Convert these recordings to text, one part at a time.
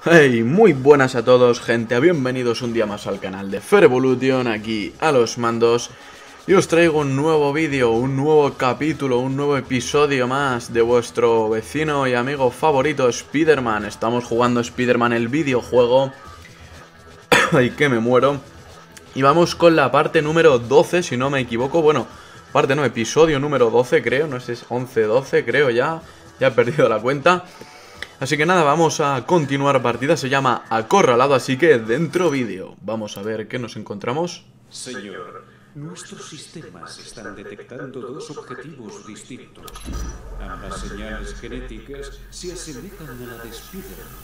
Hey, muy buenas a todos, gente, bienvenidos un día más al canal de Fair Evolution, aquí a los mandos. Y os traigo un nuevo vídeo, un nuevo capítulo, un nuevo episodio más de vuestro vecino y amigo favorito, Spider-Man. Estamos jugando Spider-Man, el videojuego. Ay, que me muero. Y vamos con la parte número 12, si no me equivoco. Bueno, parte no, episodio número 12 creo, no sé, es 11, 12 creo ya. Ya he perdido la cuenta. Así que nada, vamos a continuar partida, se llama Acorralado, así que dentro vídeo. Vamos a ver qué nos encontramos. Señor, nuestros sistemas están detectando dos objetivos distintos. Ambas señales genéticas se asemejan a la de Spider-Man.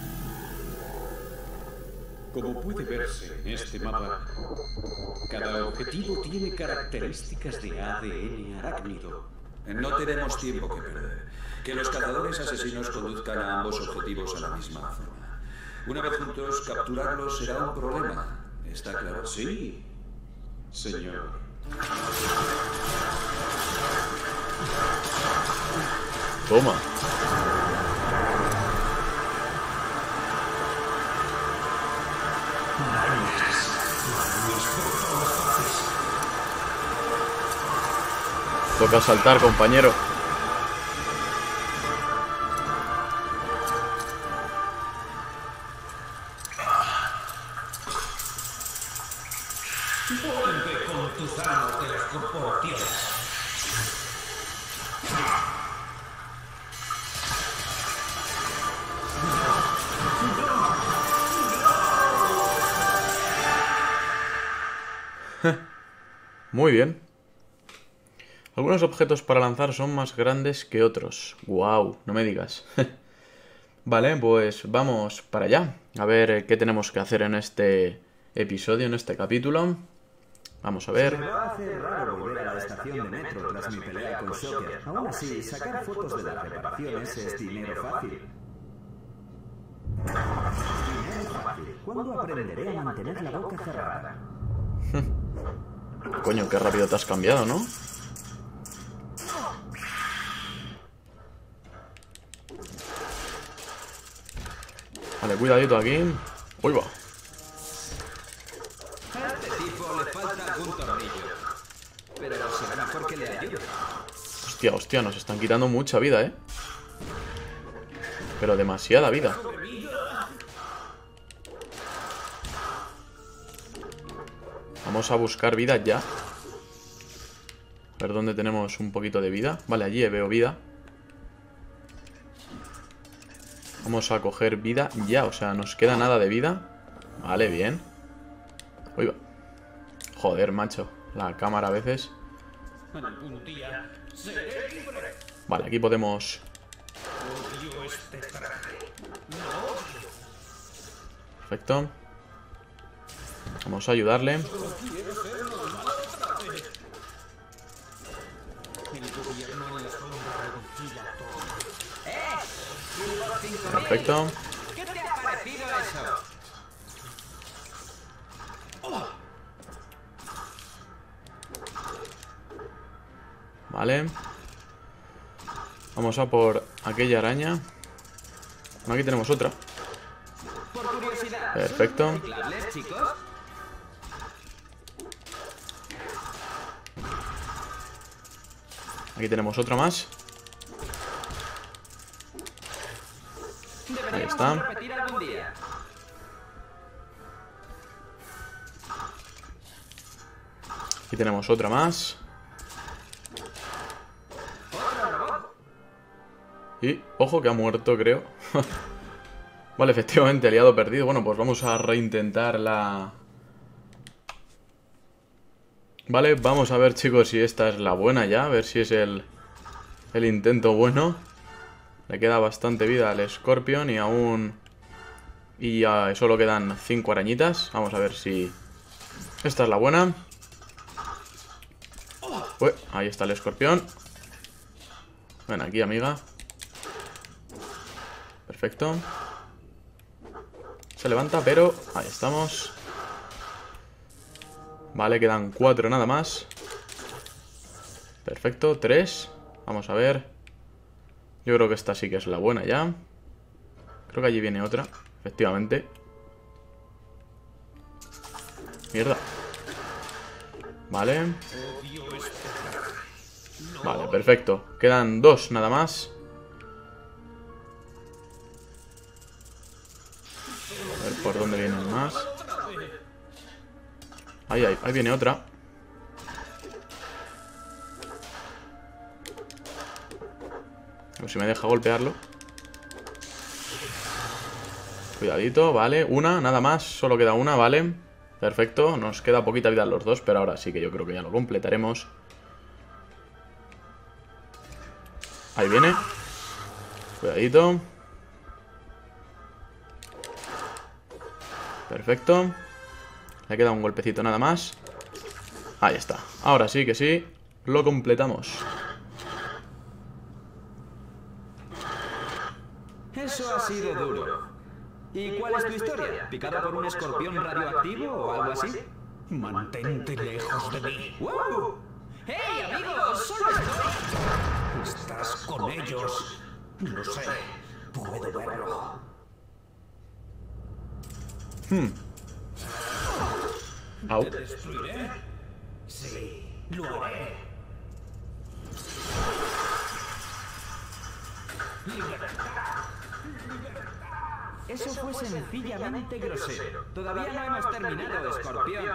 Como puede verse en este mapa, cada objetivo tiene características de ADN arácnido. No tenemos tiempo que perder. Que los cazadores asesinos conduzcan a ambos objetivos a la misma zona. Una vez juntos, capturarlos será un problema. ¿Está claro? Sí, señor. Toma. Toca saltar, compañero. Vuelve con tus amos de las corporaciones. Muy bien. Algunos objetos para lanzar son más grandes que otros. Wow, no me digas. Vale, pues vamos para allá. A ver qué tenemos que hacer en este episodio, en este capítulo. Vamos a ver. Me va a hacer raro volver a la estación de metro tras mi pelea con Shocker. Aún así, sacar fotos de las reparaciones es dinero fácil. Dinero fácil. ¿Cuándo aprenderé a mantener la boca cerrada? Coño, qué rápido te has cambiado, ¿no? Vale, cuidadito aquí. Uy, va. A este tipo le falta algún tornillo. Pero será mejor que le ayude. Hostia, hostia, nos están quitando mucha vida, ¿eh? Pero demasiada vida. Vamos a buscar vida ya. A ver dónde tenemos un poquito de vida. Vale, allí veo vida. Vamos a coger vida ya, o sea, nos queda nada de vida. Vale, bien. Uy, va. Joder, macho. La cámara a veces. Algún día seré libre. Vale, aquí podemos... Odio este traje. Perfecto. Vamos a ayudarle. El gobierno en la sombra vigila todo. Perfecto. ¿Qué te ha parecido eso? Vale. Vamos a por aquella araña. Bueno, aquí tenemos otra. Por curiosidad. Perfecto. ¿son reciclables, chicos? Aquí tenemos otra más. Ahí está. Repetir algún día. Aquí tenemos otra más. Y, ojo que ha muerto, creo. Vale, efectivamente, aliado perdido. Bueno, pues vamos a reintentar la... Vale, vamos a ver, chicos, si esta es la buena ya. A ver si es el intento bueno. Le queda bastante vida al Scorpion y aún... Y ya solo quedan 5 arañitas. Vamos a ver si... Esta es la buena. Uy, ahí está el Escorpión. Ven aquí, amiga. Perfecto. Se levanta, pero... Ahí estamos. Vale, quedan 4 nada más. Perfecto, 3. Vamos a ver. Yo creo que esta sí que es la buena ya. Creo que allí viene otra. Efectivamente. Mierda. Vale. Vale, perfecto. Quedan 2 nada más. A ver por dónde vienen más. Ahí viene otra. A ver si me deja golpearlo. Cuidadito, vale. Una, nada más. Solo queda una, vale. Perfecto. Nos queda poquita vida los dos, pero ahora sí que yo creo que ya lo completaremos. Ahí viene. Cuidadito. Perfecto. Le queda un golpecito nada más. Ahí está. Ahora sí que sí. Lo completamos. Eso ha sido duro. ¿Y cuál es tu historia? ¿Picado por un escorpión radioactivo o algo así? Mantente lejos de mí. ¡Wow! ¡Hey, amigos! ¡Solo estoy! Estás con ellos. Lo sé. Puedo verlo. Au. ¿Te destruiré? Sí, lo haré. Eso fue sencillamente grosero. Todavía no hemos terminado, escorpión.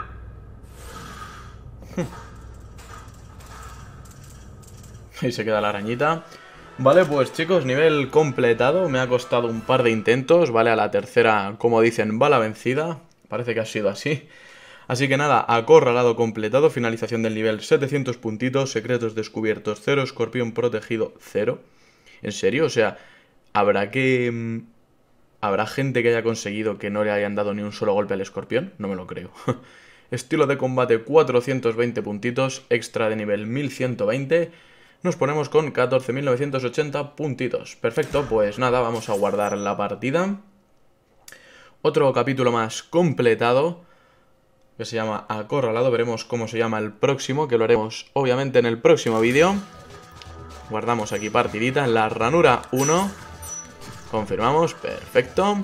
Ahí se queda la arañita. Vale, pues chicos, nivel completado. Me ha costado un par de intentos, ¿vale? A la tercera, como dicen, va la vencida. Parece que ha sido así. Así que nada, acorralado completado. Finalización del nivel, 700 puntitos. Secretos descubiertos, 0. Escorpión protegido, 0. ¿En serio? O sea, ¿habrá gente que haya conseguido que no le hayan dado ni un solo golpe al escorpión? No me lo creo. Estilo de combate, 420 puntitos. Extra de nivel, 1120. Nos ponemos con 14.980 puntitos. Perfecto, pues nada, vamos a guardar la partida. Otro capítulo más completado, que se llama Acorralado. Veremos cómo se llama el próximo, que lo haremos obviamente en el próximo vídeo. Guardamos aquí partidita en la ranura 1. Confirmamos, perfecto.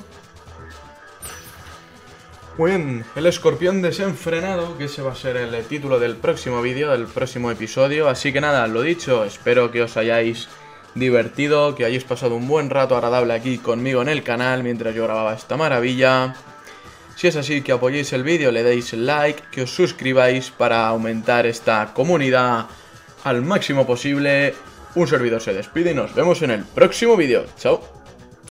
Muy bien, el escorpión desenfrenado, que ese va a ser el título del próximo vídeo, del próximo episodio. Así que nada, lo dicho, espero que os hayáis divertido, que hayáis pasado un buen rato agradable aquí conmigo en el canal mientras yo grababa esta maravilla. Si es así, que apoyéis el vídeo, le deis like, que os suscribáis para aumentar esta comunidad al máximo posible. Un servidor se despide y nos vemos en el próximo vídeo. Chao.